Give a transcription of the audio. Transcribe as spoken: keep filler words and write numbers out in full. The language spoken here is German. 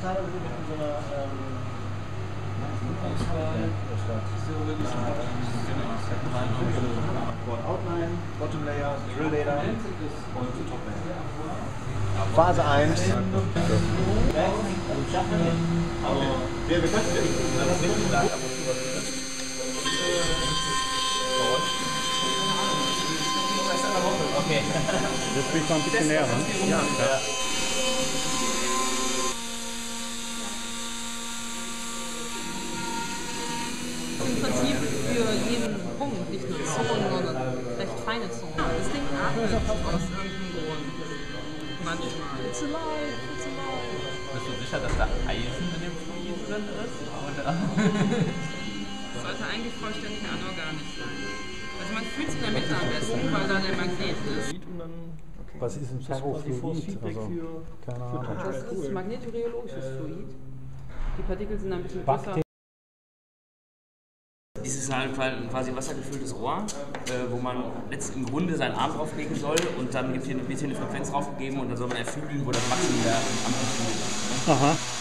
Teil mit so einer ähm, Outline, Bottom Layer, Drill Layer und Top Layer. Phase eins. Wir, wir können okay. Das bringt mal ein bisschen näher ran. Ja. Ja. Im Prinzip für jeden Punkt, nicht nur Zonen, sondern recht feine Zonen. Das Ding atmet aus irgendeinem Grund. Manchmal. It's alive, it's alive. Bist du sicher, dass da Eisen in dem Fluid drin ist? Oder? Das sollte eigentlich vollständig anorganisch sein. Also man fühlt es in der Mitte am besten, weil da der Magnet ist. Was ist ein Ferrofluid? Also, keine Ahnung. Das ist magneturiologisches Fluid. Die Partikel sind ein bisschen größer. Dies ist halt quasi ein wassergefülltes Rohr, äh, wo man jetzt im Grunde seinen Arm drauflegen soll und dann wird hier, wird hier eine Frequenz draufgegeben und dann soll man erfüllen, wo das Wachstum der Amplitude ist. Aha.